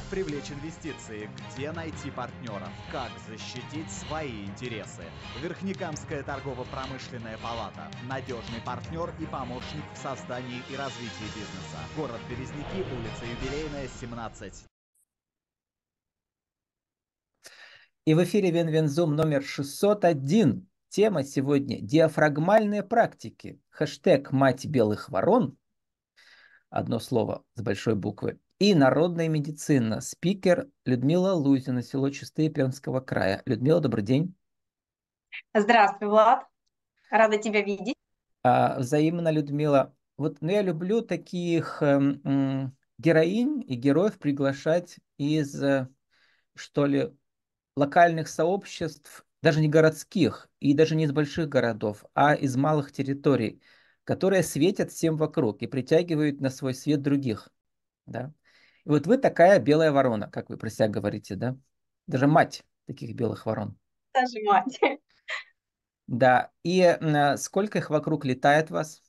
привлечь инвестиции, где найти партнеров, как защитить свои интересы. Верхнекамская торгово-промышленная палата. Надежный партнер и помощник в создании и развитии бизнеса. Город Березники, улица Юбилейная, 17. И в эфире Венвензум номер 601. Тема сегодня – диафрагмальные практики. Хэштег «Мать белых ворон». Одно слово с большой буквы. И народная медицина. Спикер Людмила Лузина, село Чистые Пермского края. Людмила, добрый день. Здравствуй, Влад. Рада тебя видеть. Взаимно, Людмила. Я люблю таких героинь и героев приглашать из, что ли, локальных сообществ, даже не городских и даже не из больших городов, а из малых территорий, которые светят всем вокруг и притягивают на свой свет других. Да? И вот вы такая белая ворона, как вы про себя говорите, да? Даже мать таких белых ворон. Даже мать. Да. И сколько их вокруг летает вас?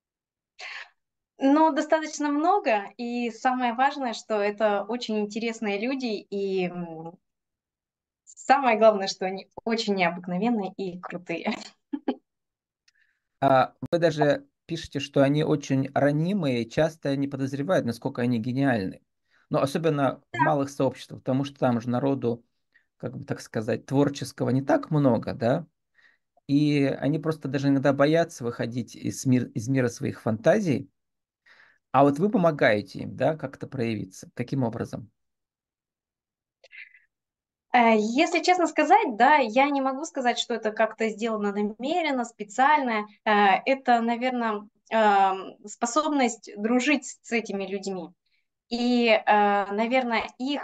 Ну, достаточно много, и самое важное, что это очень интересные люди, и самое главное, что они очень необыкновенные и крутые. Вы даже пишете, что они очень ранимые и часто не подозревают, насколько они гениальны. Но особенно в малых сообществах, потому что там же народу, как бы так сказать, творческого не так много, да, и они просто даже иногда боятся выходить из мира своих фантазий, а вот вы помогаете им, да, как-то проявиться. Каким образом? Если честно сказать, да, я не могу сказать, что это как-то сделано намеренно, специально. Это, наверное, способность дружить с этими людьми. И, наверное, их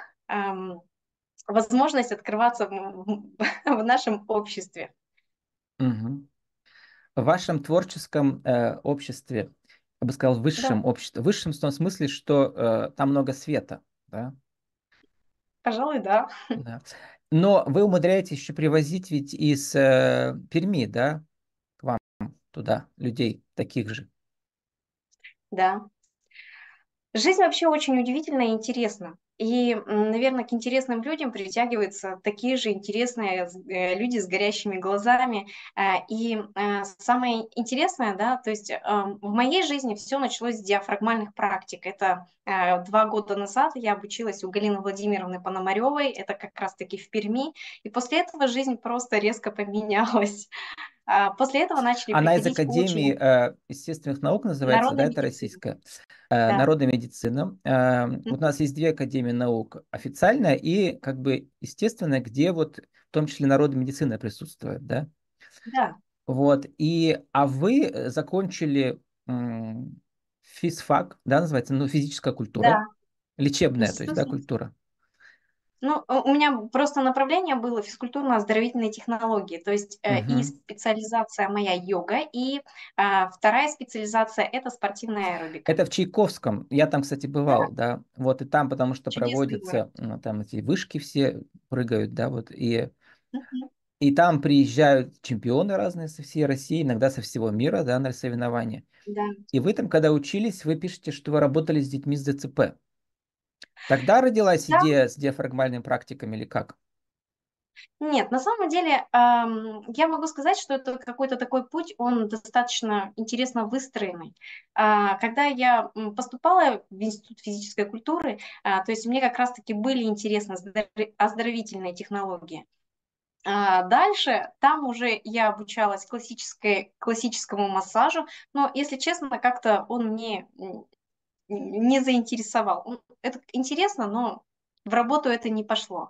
возможность открываться в нашем обществе. Мгм. В вашем творческом обществе, я бы сказал, Да, высшем обществе, высшем в том смысле, что там много света, да? пожалуй, да. Да. Но вы умудряетесь еще привозить ведь из Перми, да, к вам туда людей таких же. Да. Жизнь вообще очень удивительна и интересна. И, наверное, к интересным людям притягиваются такие же интересные люди с горящими глазами. И самое интересное, да, то есть в моей жизни все началось с диафрагмальных практик. Это 2 года назад я обучилась у Галины Владимировны Пономаревой, это как раз-таки в Перми. И после этого жизнь просто резко поменялась. После этого начали Она из приходить Академии очень естественных наук называется, народной да, это медицины. российская, Да. народная медицина. Вот у нас есть две Академии наук, официальная и как бы естественная, где вот в том числе народная медицина присутствует, да. Да. Вот, а вы закончили физфак, да, называется, ну, физическая культура, Да. лечебная, то есть, Институт да, физики. культура. Ну, у меня просто направление было физкультурно-оздоровительные технологии, то есть и Мгм. специализация моя йога, и вторая специализация – это спортивная аэробика. Это в Чайковском, я там, кстати, Да, бывал, да, вот, и там, потому что чудесный город. проводятся, ну, там эти вышки все прыгают, да, вот, Мгм. и там приезжают чемпионы разные со всей России, иногда со всего мира, да, на соревнования. Да. И вы там, когда учились, вы пишете, что вы работали с детьми с ДЦП. Тогда родилась Да, идея с диафрагмальными практиками или как? нет, на самом деле я могу сказать, что это какой-то такой путь, он достаточно интересно выстроенный. Когда я поступала в Институт физической культуры, то есть мне как раз-таки были интересны оздоровительные технологии. Дальше там уже я обучалась классическому массажу, но, если честно, как-то он мне не заинтересовал. Это интересно, но в работу это не пошло.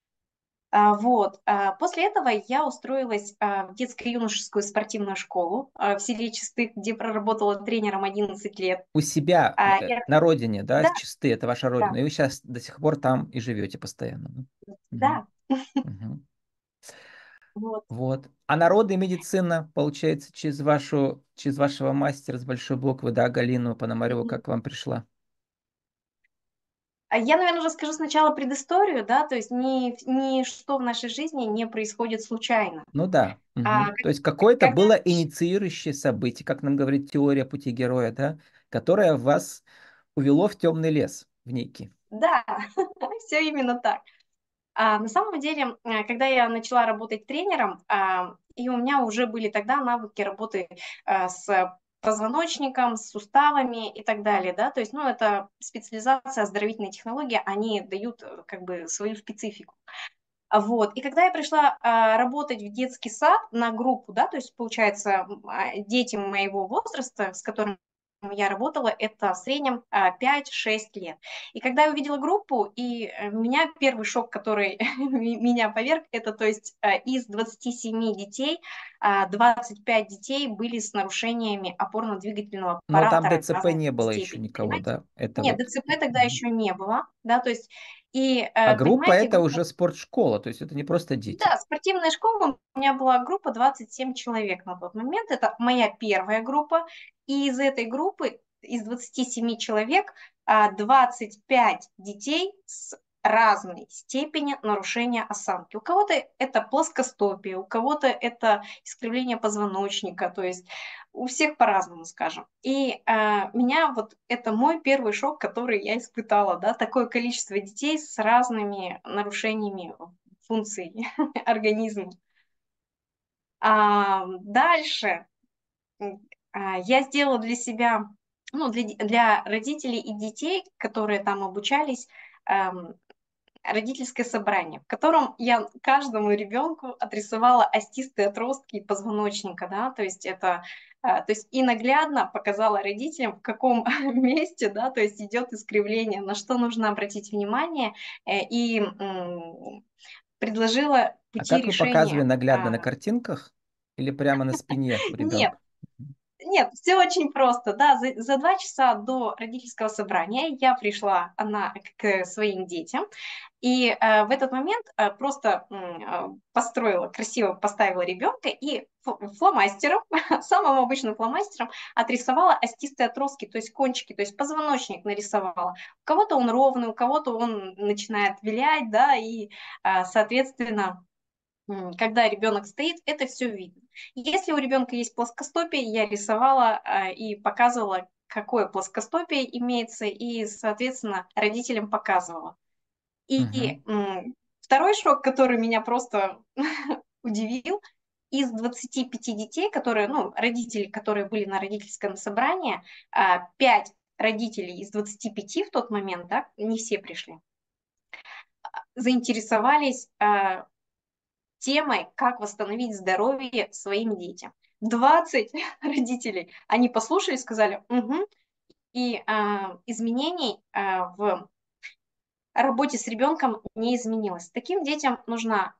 Вот. После этого я устроилась в детско-юношескую спортивную школу в селе Чистых, где проработала тренером 11 лет. У себя И на родине, да, да, Чисты, это ваша да, родина, и вы сейчас до сих пор там и живете постоянно. Да? Мгм. да. Мгм. Вот. Вот. А народная медицина, получается, через вашего мастера с большой буквы, да, Галину Пономареву, Мгм. как вам пришла? Я, наверное, расскажу сначала предысторию, да, то есть ничто в нашей жизни не происходит случайно. Ну да. А, Мгм. к- То есть какое-то Когда, было инициирующее событие, как нам говорит теория пути героя, да, которое вас увело в темный лес, в некий. Да, все именно так. На самом деле, когда я начала работать тренером, и у меня уже были тогда навыки работы с позвоночником, с суставами и так далее, да, то есть, ну, это специализация, оздоровительные технологии, они дают как бы свою специфику. Вот. И когда я пришла работать в детский сад на группу, да, то есть, получается, дети моего возраста, с которыми я работала, это в среднем 5-6 лет. И когда я увидела группу, и меня первый шок, который меня поверг, это, то есть, из 27 детей 25 детей были с нарушениями опорно-двигательного Но там аппарата ДЦП разной не было еще степени, никого, понимаете? да? Это Нет, вот. ДЦП тогда Мгм. еще не было, да, то есть, и, А группа понимаете, это группа. уже спортшкола, то есть это не просто дети. Да, спортивная школа, у меня была группа 27 человек на тот момент. Это моя первая группа. И из этой группы, из 27 человек, 25 детей с разной степени нарушения осанки. У кого-то это плоскостопие, у кого-то это искривление позвоночника, то есть у всех по-разному, скажем. И меня вот это мой первый шок, который я испытала, да, такое количество детей с разными нарушениями функций организма. Дальше я сделала для себя, ну, для родителей и детей, которые там обучались, родительское собрание, в котором я каждому ребенку отрисовала остистые отростки позвоночника, да, то есть это, то есть и наглядно показала родителям, в каком месте, да, то есть идет искривление, на что нужно обратить внимание, и предложила А пути как вы показывали решения. наглядно на картинках или прямо на спине у Нет, ребенка? нет, все очень просто, да. За 2 часа до родительского собрания я пришла к своим детям, и в этот момент просто построила, красиво поставила ребенка и фломастером, самым обычным фломастером отрисовала остистые отростки, то есть кончики, то есть позвоночник нарисовала. У кого-то он ровный, у кого-то он начинает вилять, да, и, соответственно, когда ребенок стоит, это все видно. Если у ребенка есть плоскостопие, я рисовала и показывала, какое плоскостопие имеется, и, соответственно, родителям показывала. И Мгм. второй шок, который меня просто удивил, из 25 детей, которые, ну, родители, которые были на родительском собрании, 5 родителей из 25 в тот момент, да, не все пришли, заинтересовались темой, как восстановить здоровье своим детям. 20 родителей, они послушали, сказали, угу, и изменений в работе с ребенком не изменилось. Таким детям нужна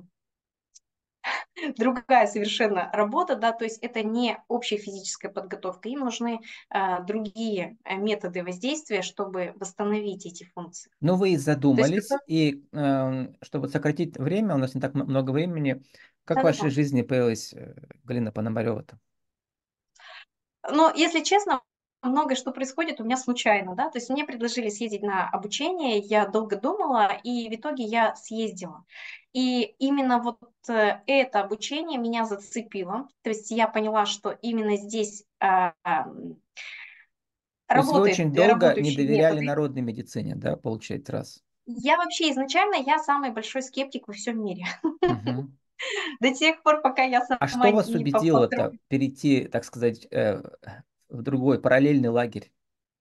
другая совершенно работа, да, то есть это не общая физическая подготовка, им нужны другие методы воздействия, чтобы восстановить эти функции. Ну, вы и То есть, задумались, и чтобы сократить время, у нас не так много времени, как в вашей да-да-да. жизни появилась Галина Пономарева-то? Но, если честно, многое что происходит у меня случайно, да, то есть мне предложили съездить на обучение, я долго думала, и в итоге я съездила. И именно вот это обучение меня зацепило, то есть я поняла, что именно здесь То есть вы очень долго не работающие доверяли методы. народной медицине, да, получается, раз. Я вообще изначально, я самый большой скептик во всем мире. Мгм. До тех пор, пока я А сама что вас не убедило-то перейти, так сказать, в другой параллельный лагерь?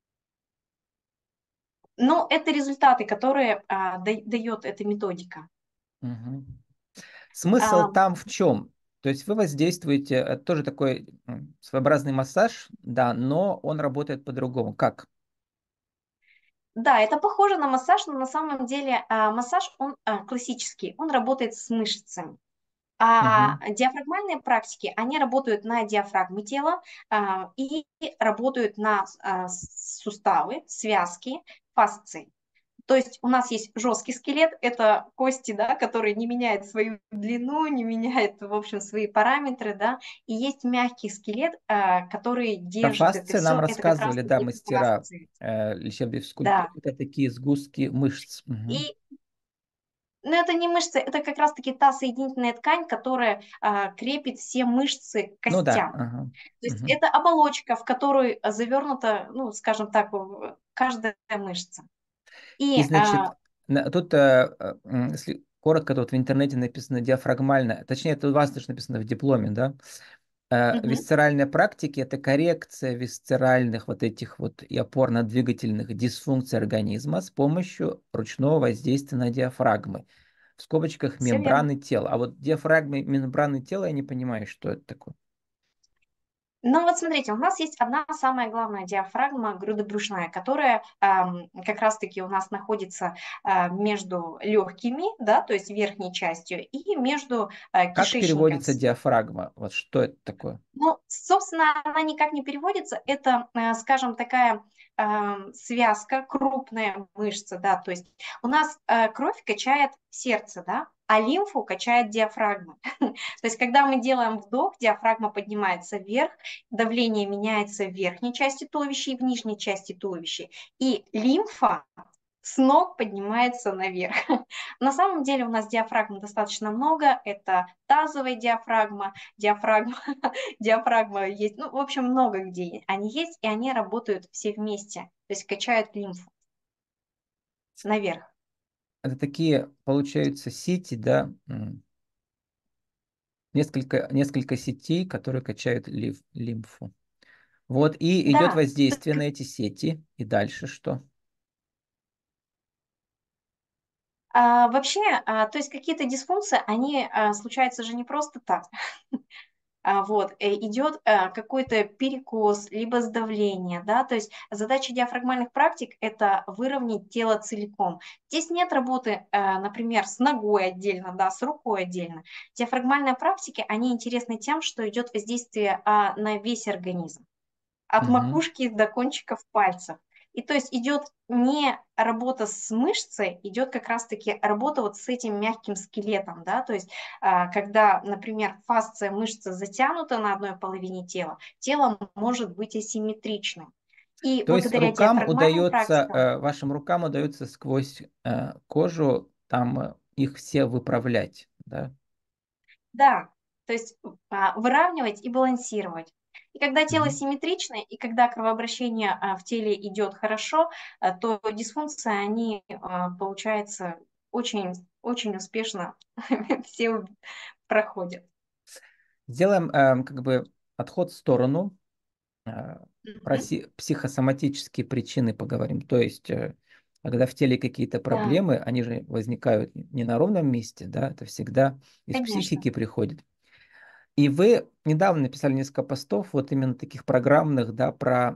Но это результаты, которые дает эта методика. Мгм. Смысл там в чем? То есть вы воздействуете, это тоже такой своеобразный массаж, да, но он работает по-другому. Как? Да, это похоже на массаж, но на самом деле массаж, он классический, он работает с мышцами. А Мгм. диафрагмальные практики, они работают на диафрагме тела и работают на суставы, связки, фасции. То есть у нас есть жесткий скелет, это кости, да, которые не меняют свою длину, не меняют, в общем, свои параметры, да, и есть мягкий скелет, который Про держит это фасции нам все, это как рассказывали, да, раз-таки мастера фасции, лечебной физкультуры. да. Это такие сгустки мышц. Мгм. И но это не мышцы, это как раз-таки та соединительная ткань, которая крепит все мышцы к Ну да. костям. Ага. То есть Мгм. это оболочка, в которую завернута, ну, скажем так, каждая мышца. И, И значит, тут, если коротко, тут в интернете написано диафрагмальная, точнее, это у вас даже написано в дипломе, да? мгм, Висцеральные практики– это коррекция висцеральных вот этих вот и опорно-двигательных дисфункций организма с помощью ручного воздействия на диафрагмы. В скобочках все верно. мембраны тела. А вот диафрагмы, мембраны тела, я не понимаю, что это такое. Ну вот смотрите, у нас есть одна самая главная диафрагма грудобрюшная, которая как раз-таки у нас находится между легкими, да, то есть верхней частью, и между Как кишечником. переводится диафрагма? Вот что это такое? Ну, собственно, она никак не переводится. Это, скажем, такая связка, крупная мышца, да, то есть у нас кровь качает сердце, да, а лимфу качает диафрагма. То есть когда мы делаем вдох, диафрагма поднимается вверх, давление меняется в верхней части туловища и в нижней части туловища, и лимфа с ног поднимается наверх. На самом деле у нас диафрагм достаточно много. Это тазовая диафрагма, диафрагма есть, ну, в общем, много где они есть, и они работают все вместе, то есть качают лимфу наверх. Это такие, получаются, сети, да, несколько сетей, которые качают лимфу. Вот, и идет Да, то воздействие на есть, эти сети, и дальше что? вообще, то есть какие-то дисфункции, они случаются же не просто так. Вот, идет какой-то перекос, либо сдавление, да, то есть задача диафрагмальных практик– это выровнять тело целиком. Здесь нет работы, например, с ногой отдельно, да, с рукой отдельно. Диафрагмальные практики, они интересны тем, что идет воздействие на весь организм от Мгм. макушки до кончиков пальцев. И то есть идет не работа с мышцей, идет как раз-таки работа вот с этим мягким скелетом, да, то есть когда, например, фасция мышца затянута на одной половине тела, тело может быть асимметричным. И То есть благодаря рукам диафрагмальным удается, практикам, вашим рукам удается сквозь кожу там их все выправлять, да? да, то есть выравнивать и балансировать. И когда тело Мгм. симметричное, и когда кровообращение в теле идет хорошо, то дисфункции, они, получается, очень, очень успешно все проходят. Сделаем как бы отход в сторону, э, про Мгм. психосоматические причины поговорим. То есть, когда в теле какие-то Да, проблемы, они же возникают не на ровном месте, да, это всегда из конечно. психики приходит. И вы недавно написали несколько постов, вот именно таких программных, да, про,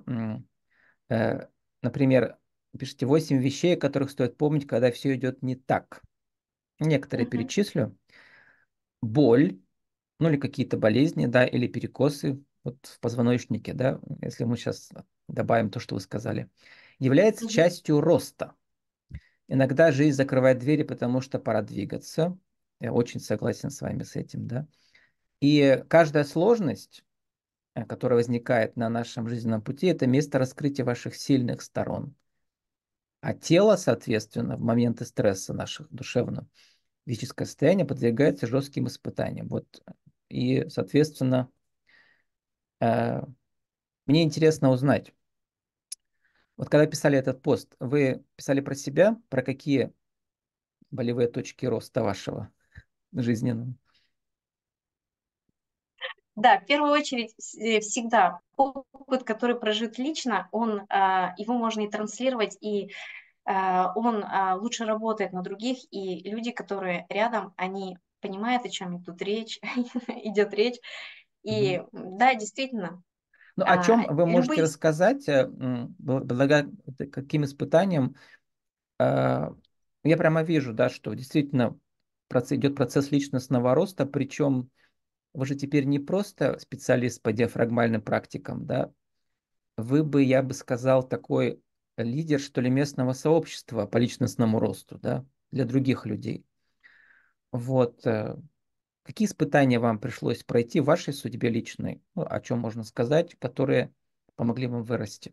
э, например, пишите 8 вещей, о которых стоит помнить, когда все идет не так. Некоторые Мгм. перечислю. Боль, ну или какие-то болезни, да, или перекосы вот в позвоночнике, да, если мы сейчас добавим то, что вы сказали, является Мгм. частью роста. Иногда жизнь закрывает двери, потому что пора двигаться. Я очень согласен с вами с этим, да. И каждая сложность, которая возникает на нашем жизненном пути, это место раскрытия ваших сильных сторон. А тело, соответственно, в моменты стресса наших душевного, физическое состояние подвергается жестким испытаниям. Вот. И, соответственно, э, мне интересно узнать, вот когда писали этот пост, вы писали про себя, про какие болевые точки роста вашего жизненного? Да, в первую очередь всегда опыт, который прожит лично, его можно и транслировать, и он лучше работает на других, и люди, которые рядом, они понимают, о чем идет речь, идет речь. Мгм. И да, действительно, Ну, о чем вы можете любые... рассказать, благодаря каким испытаниям? э, Я прямо вижу, да, что действительно идет процесс личностного роста, причем вы же теперь не просто специалист по диафрагмальным практикам, да, вы бы, я бы сказал, такой лидер, что ли, местного сообщества по личностному росту, да, для других людей. Вот. Какие испытания вам пришлось пройти в вашей судьбе личной, ну, о чем можно сказать, которые помогли вам вырасти?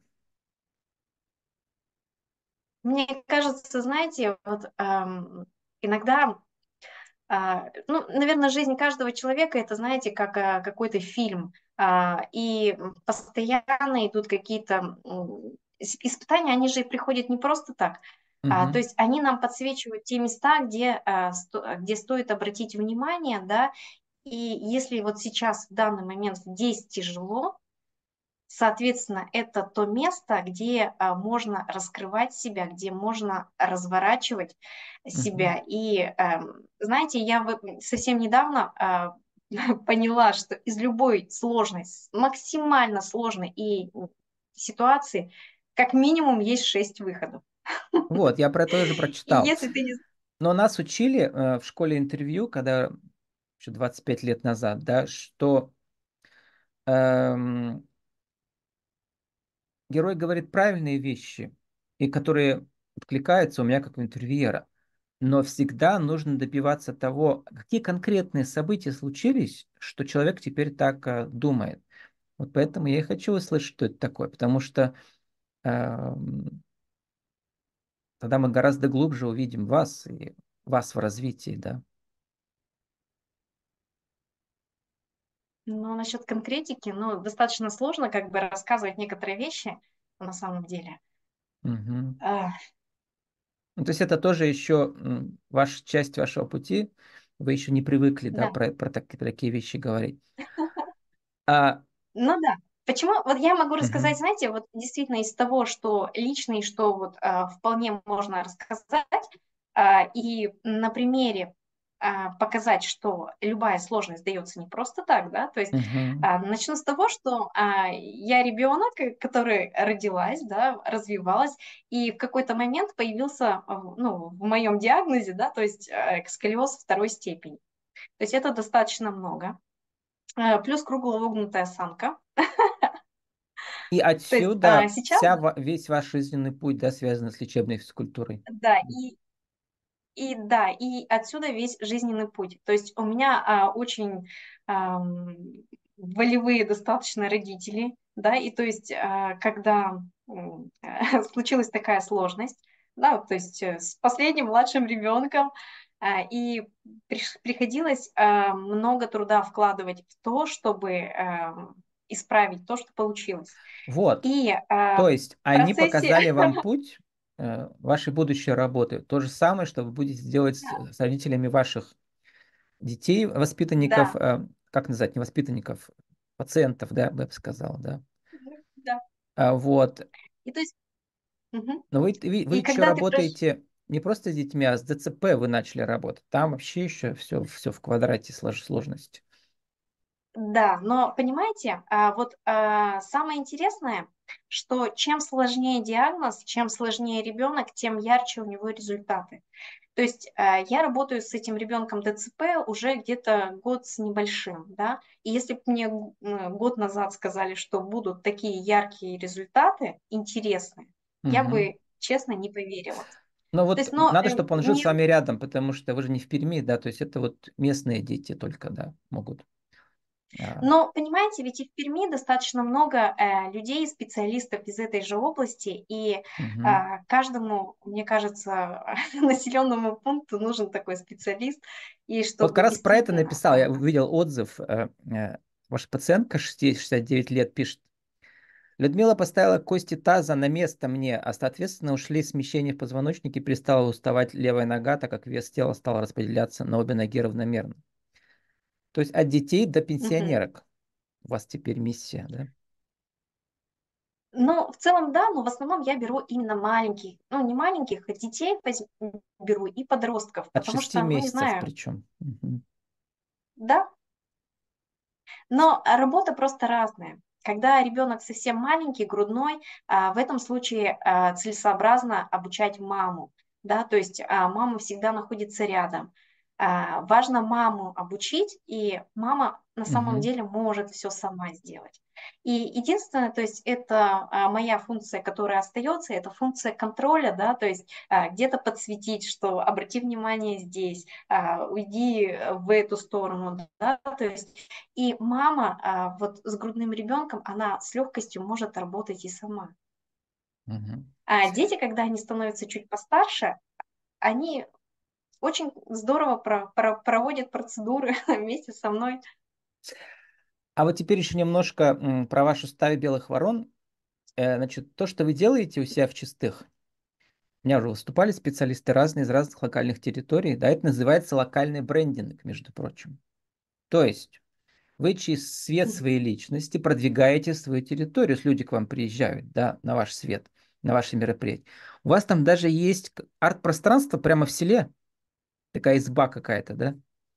Мне кажется, знаете, вот иногда, ну, наверное, жизнь каждого человека, это, знаете, как какой-то фильм, и постоянно идут какие-то испытания, они же приходят не просто так. То Мгм. есть они нам подсвечивают те места, где стоит обратить внимание, да, и если вот сейчас в данный момент здесь тяжело, соответственно, это то место, где можно раскрывать себя, где можно разворачивать Мгм. себя. И знаете, я совсем недавно поняла, что из любой сложной, максимально сложной ситуации, как минимум есть 6 выходов. Вот, я про это тоже И прочитал. если ты не... Но нас учили в школе интервью, когда еще 25 лет назад, да, что эм, герой говорит правильные вещи, и которые откликаются у меня как у интервьюера. Но всегда нужно добиваться того, какие конкретные события случились, что человек теперь так думает. Вот поэтому я и хочу услышать, что это такое, потому что эм, тогда мы гораздо глубже увидим вас и вас в развитии, да. Ну, насчет конкретики, ну, достаточно сложно как бы рассказывать некоторые вещи на самом деле. Мгм. А, Ну, то есть это тоже еще ваша часть вашего пути, вы еще не привыкли, да, да. про такие вещи говорить. А, Ну да. Почему? Вот я могу рассказать, мгм, знаете, вот действительно из того, что лично и что вот вполне можно рассказать, и на примере показать, что любая сложность дается не просто так, да, то есть мгм. начну с того, что я ребенок, который родилась, да, развивалась, и в какой-то момент появился, ну, в моем диагнозе, да, то есть сколиоз второй степени. То есть это достаточно много. Плюс кругловогнутая осанка. И То есть отсюда сейчас, весь ваш жизненный путь, да, связан с лечебной физкультурой. да, и отсюда весь жизненный путь. То есть у меня очень ам, волевые достаточно родители, да, и то есть когда случилась такая сложность, да, вот, то есть с последним младшим ребенком, и приходилось много труда вкладывать в то, чтобы исправить то, что получилось. Вот, И то в есть они процессе, показали вам путь вашей будущей работы. То же самое, что вы будете делать с родителями ваших детей, воспитанников, да, как назвать, не воспитанников, пациентов, да, я бы сказал, да. да. Вот. И то есть, мгм. Но вы И еще когда ты работаете не просто с детьми, а с ДЦП вы начали работать. Там вообще еще все в квадрате сложности. да, но понимаете, самое интересное, что чем сложнее диагноз, чем сложнее ребенок, тем ярче у него результаты. То есть я работаю с этим ребенком ДЦП уже где-то год с небольшим, да, и если бы мне год назад сказали, что будут такие яркие результаты, интересные, я Мгм. бы, честно, не поверила. Но То есть, вот но надо, чтобы он жил не с вами рядом, потому что вы же не в Перми, да, то есть это вот местные дети только, да, могут. А, Но, понимаете, ведь и в Перми достаточно много людей, специалистов из этой же области, и мгм. каждому, мне кажется, населенному пункту нужен такой специалист, и Вот как чтобы раз про это действительно... написал, я увидел отзыв, ваша пациентка 69 лет пишет. Людмила поставила кости таза на место мне, а соответственно ушли смещения в позвоночнике, перестала уставать левая нога, так как вес тела стал распределяться на обе ноги равномерно. То есть от детей до Мгм. пенсионерок у вас теперь миссия, да? Ну, в целом, да, но в основном я беру именно маленьких, ну, не маленьких, а детей беру и подростков, От потому 6 что, ну, не месяцев знаю, причем. Мгм. да, но работа просто разная. Когда ребенок совсем маленький, грудной, в этом случае целесообразно обучать маму, да, то есть мама всегда находится рядом. Важно маму обучить, и мама на самом Мгм. деле может все сама сделать. И единственное, то есть это моя функция, которая остается, это функция контроля, да, то есть где-то подсветить, что обрати внимание здесь, уйди в эту сторону, да, то есть и мама вот с грудным ребенком, она с легкостью может работать и сама. Мгм. А дети, когда они становятся чуть постарше, они очень здорово проводят процедуры вместе со мной. А вот теперь еще немножко про вашу стаю белых ворон. Значит, то, что вы делаете у себя в Чистых, У меня уже выступали специалисты разные из разных локальных территорий. Да, это называется локальный брендинг, между прочим. То есть вы через свет своей личности продвигаете свою территорию, если люди к вам приезжают, да, на ваш свет, на ваши мероприятия. У вас там даже есть арт-пространство прямо в селе, такая изба какая-то, да?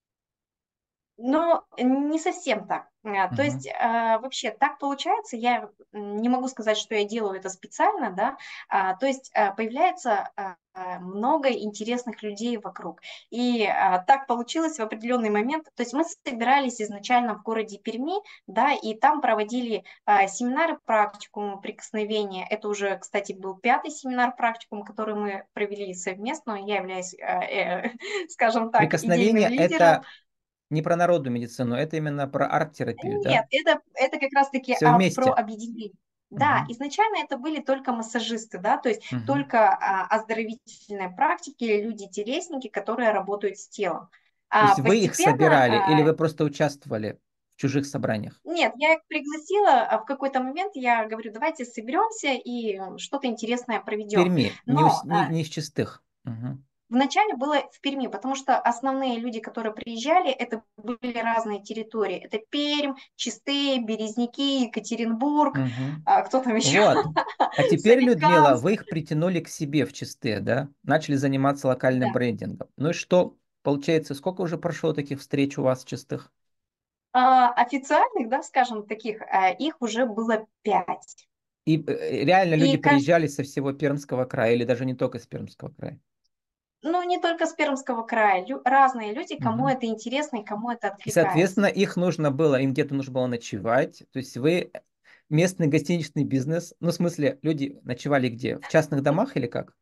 Но не совсем так. То Мгм. есть вообще так получается, я не могу сказать, что я делаю это специально, да, то есть появляется много интересных людей вокруг. И так получилось в определенный момент, то есть мы собирались изначально в городе Перми, да, и там проводили семинары практикум прикосновения. Это уже, кстати, был 5-й семинар практикум, который мы провели совместно. Я являюсь, скажем так, идейным Прикосновение– лидером. это не про народную медицину, это именно про арт-терапию, да? Нет, это как раз-таки Все про вместе. объединение. Да, Мгм. изначально это были только массажисты, да, то есть Мгм. только оздоровительные практики или люди-телесники, которые работают с телом. То есть вы их Постепенно, собирали или вы просто участвовали в чужих собраниях? нет, я их пригласила, а в какой-то момент я говорю, давайте соберемся и что-то интересное В проведем. Перми, Но не из чистых. Мгм. вначале было в Перми, потому что основные люди, которые приезжали, это были разные территории. Это Пермь, Чистые, Березники, Екатеринбург, Мгм. кто там еще? Вот. А теперь, Людмила, Соликамск. вы их притянули к себе в чистые, да? Начали заниматься локальным Да. брендингом. Ну и что? Получается, сколько уже прошло таких встреч у вас в чистых? Официальных, да, скажем, таких, их уже было 5. И реально люди И каждый, приезжали со всего Пермского края или даже не только с Пермского края? ну, не только с Пермского края, разные люди, кому Мгм. это интересно и кому это И, откликается. соответственно, их нужно было, им где-то нужно было ночевать. То есть вы местный гостиничный бизнес, ну, в смысле, люди ночевали где? В частных домах или как?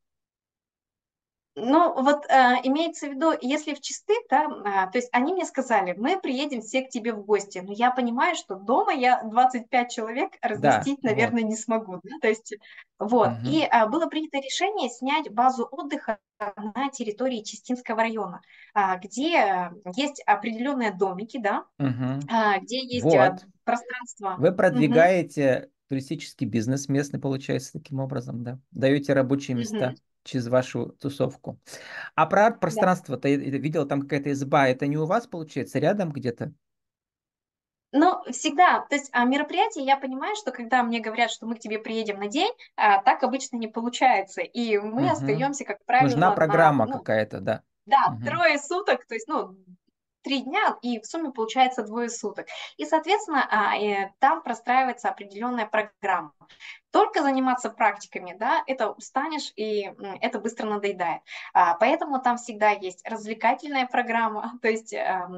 Ну, вот имеется в виду, если в Чистых, да, то есть они мне сказали, мы приедем все к тебе в гости, но я понимаю, что дома я 25 человек Да, разместить, вот. наверное, не смогу, да, то есть вот. И Мгм. было принято решение снять базу отдыха на территории Чистинского района, где есть определенные домики, да, Мгм. где есть Вот. пространство. Вы Мгм, продвигаете туристический бизнес местный, получается, таким образом, да? Даете рабочие мгм, места через вашу тусовку. А про да. арт-пространство, ты видел, там какая-то изба, это не у вас, получается, рядом где-то? Но всегда, то есть мероприятие, я понимаю, что когда мне говорят, что мы к тебе приедем на день, так обычно не получается. И мы Мгм. остаемся, как Нужна правило, на, программа ну, какая-то, да. да, Мгм. 3 суток, то есть, ну, 3 дня, и в сумме получается 2 суток. И, соответственно, там простраивается определенная программа. Только заниматься практиками, да, это устанешь, и это быстро надоедает. Поэтому там всегда есть развлекательная программа, то есть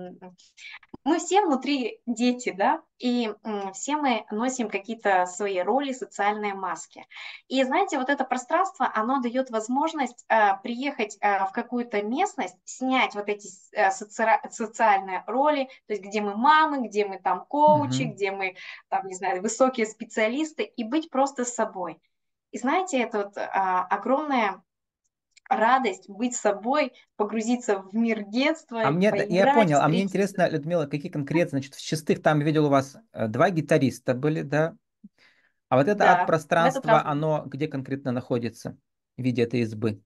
мы все внутри дети, да, и все мы носим какие-то свои роли, социальные маски. И знаете, вот это пространство, оно дает возможность приехать в какую-то местность, снять вот эти социальные роли, то есть где мы мамы, где мы там коучи, Мгм. где мы там, не знаю, высокие специалисты, и быть просто собой. И знаете, это вот огромная радость быть собой, погрузиться в мир детства, А мне, я поиграть, понял, а мне встретиться. интересно, Людмила, какие конкретно, значит, в чистых там видел у вас два гитариста были, да? А вот это Да, в этот раз арт-пространство, да. оно где конкретно находится в виде этой избы?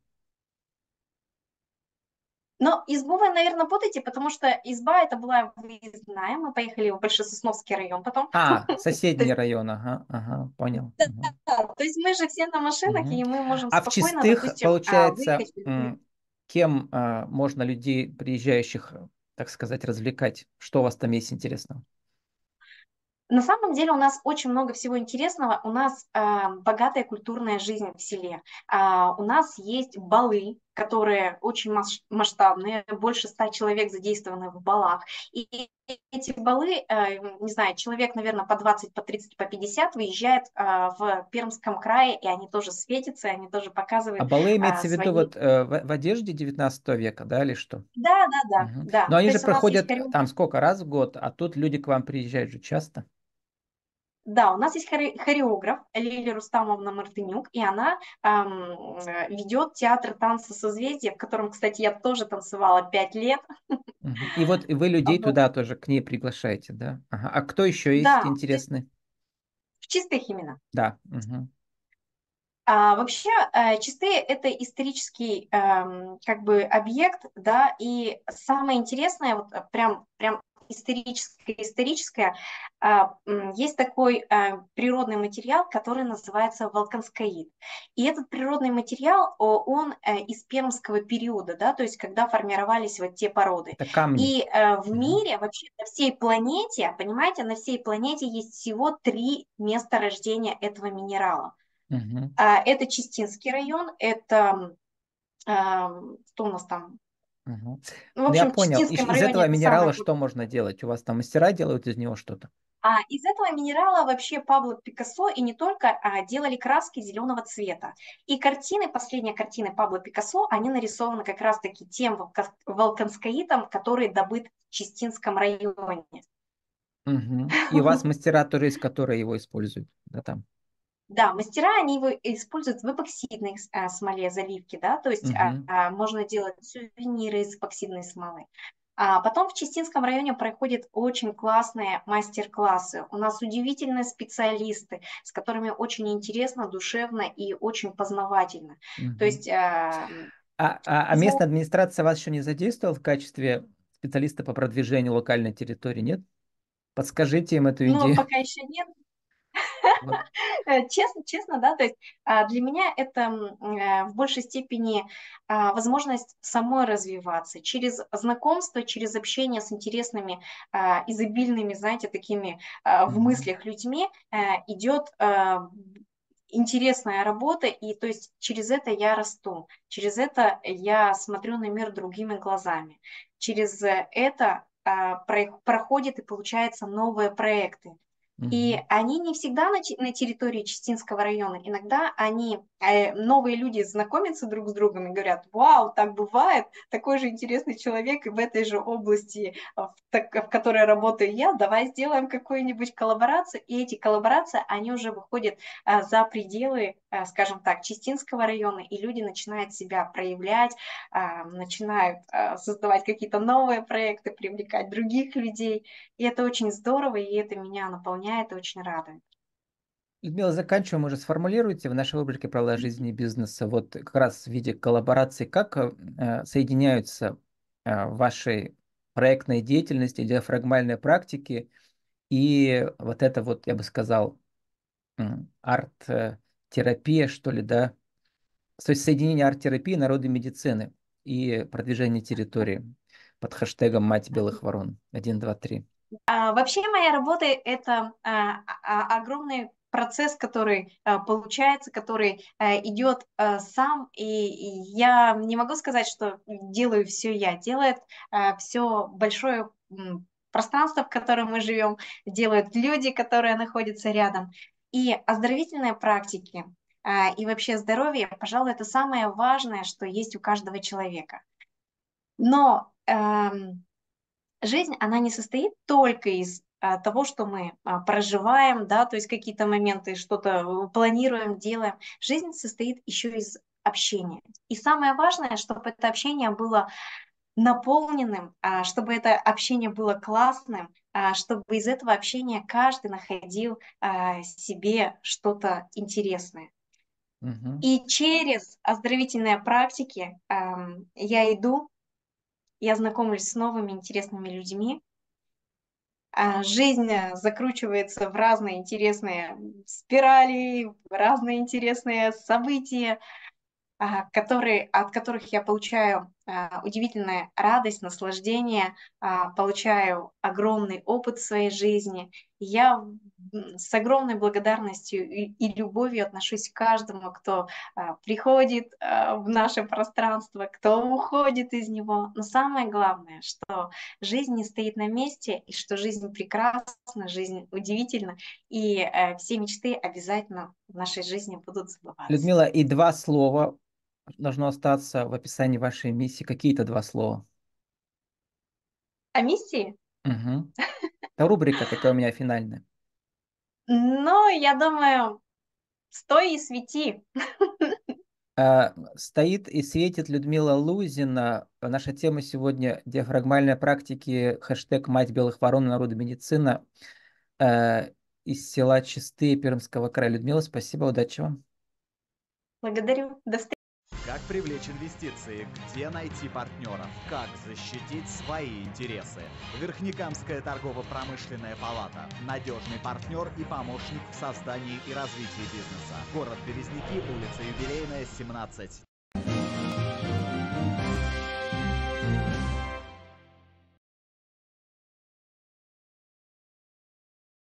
Но избу вы, наверное, путаете, потому что изба это была выездная. Мы поехали в Большесосновский район потом. А, То соседний есть, район, ага, ага, понял. да, Мгм. то есть мы же все на машинах, Мгм. и мы можем А в спокойно, чистых, допустим, получается, выехать в любой. кем можно людей, приезжающих, так сказать, развлекать? Что у вас там есть интересного? На самом деле у нас очень много всего интересного. У нас богатая культурная жизнь в селе. У нас есть балы, которые очень масштабные, больше 100 человек задействованы в балах. И эти балы, не знаю, человек, наверное, по 20, по 30, по 50 выезжает в Пермском крае, и они тоже светятся, они тоже А показывают балы имеется в виду свои... вот в одежде 19 века, да, или что? Да, да, да, Мгм. Но да. они То же есть у нас есть проходят там хореограф. сколько раз в год, а тут люди к вам приезжают же часто. Да, у нас есть хореограф Лилия Рустамовна Мартынюк, и она ведет театр танца созвездия, в котором, кстати, я тоже танцевала 5 лет. Мгм. И вот вы людей Вот. туда тоже к ней приглашаете, да? Ага. А кто еще есть Да, то есть интересный? в чистых именно. Да. Мгм. Вообще, Читы– это исторический как бы объект, да, и самое интересное, вот прям историческое, есть такой природный материал, который называется волканскаид. И этот природный материал, он из пермского периода, да, то есть когда формировались вот те породы. Это камни. И в Мгм. мире, вообще на всей планете, понимаете, на всей планете есть всего 3 места рождения этого минерала. Мгм. Это Чистинский район, это что у нас там? Мгм. Ну, в Ну, я общем, в понял. Чистинском Из районе этого это самое минерала крупное. что можно делать? У вас там мастера делают из него что-то? Из этого минерала вообще Пабло Пикассо и не только делали краски зеленого цвета. И картины, последние картины Пабло Пикассо, они нарисованы как раз-таки тем волканскаитом, который добыт в Чистинском районе. Мгм. И у вас мастера тоже есть, которые его используют, да, там? Да, мастера, они его используют в эпоксидной смоле заливки, да, то есть Мгм. можно делать сувениры из эпоксидной смолы. Потом в Чистинском районе проходят очень классные мастер-классы. У нас удивительные специалисты, с которыми очень интересно, душевно и очень познавательно. То Мгм. есть А из-за- местная администрация вас еще не задействовала в качестве специалиста по продвижению локальной территории, нет? Подскажите им эту ну, идею. пока еще нет. Вот. Честно, да, то есть для меня это в большей степени возможность самой развиваться через знакомство, через общение с интересными, изобильными, знаете, такими в Мгм. мыслях людьми идет интересная работа, и то есть через это я расту, через это я смотрю на мир другими глазами, через это проходят и получаются новые проекты. И Мгм. они не всегда на территории Чистинского района. Иногда новые люди знакомятся друг с другом и говорят, вау, так бывает, такой же интересный человек и в этой же области, в которой работаю я, давай сделаем какую-нибудь коллаборацию. И эти коллаборации, они уже выходят за пределы, скажем так, Чистинского района, и люди начинают себя проявлять, начинают создавать какие-то новые проекты, привлекать других людей. И это очень здорово, и это меня наполняет и очень радует. Людмила, заканчиваем уже. Сформулируйте в нашей рубрике «Правила жизни и бизнеса» вот как раз в виде коллаборации, как соединяются вашей проектной деятельности, диафрагмальной практики и вот это вот, я бы сказал, арт-терапия, что ли, да? То есть соединение арт-терапии, народной медицины и продвижение территории под хэштегом «Мать белых ворон». Один, два, три. Вообще моя работа– это огромный процесс, который получается, который идет сам, и я не могу сказать, что делаю все я, делает все большое пространство, в котором мы живем, делают люди, которые находятся рядом. И оздоровительные практики, и вообще здоровье, пожалуй, это самое важное, что есть у каждого человека. Но жизнь, она не состоит только из того, что мы проживаем, да, то есть какие-то моменты, что-то планируем, делаем. Жизнь состоит еще из общения. И самое важное, чтобы это общение было наполненным, чтобы это общение было классным, чтобы из этого общения каждый находил себе что-то интересное. Мгм. И через оздоровительные практики я иду, я знакомлюсь с новыми интересными людьми, жизнь закручивается в разные интересные спирали, в разные интересные события, от которых я получаю удивительную радость, наслаждение, получаю огромный опыт в своей жизни. Я с огромной благодарностью и любовью отношусь к каждому, кто приходит в наше пространство, кто уходит из него. Но самое главное, что жизнь не стоит на месте, и что жизнь прекрасна, жизнь удивительна, и все мечты обязательно в нашей жизни будут сбываться. Людмила, и два слова должно остаться в описании вашей миссии. Какие-то два слова. О миссии? Мгм. Это рубрика такая у меня финальная. Ну, я думаю, стой и свети. Стоит и светит Людмила Лузина. Наша тема сегодня — диафрагмальные практики, хэштег «Мать белых ворон. Народная медицина» э, из села Чистые Пермского края. Людмила, спасибо, удачи вам. Благодарю. До встречи. Как привлечь инвестиции? Где найти партнеров? Как защитить свои интересы? Верхнекамская торгово-промышленная палата. Надежный партнер и помощник в создании и развитии бизнеса. Город Березники, улица Юбилейная, 17.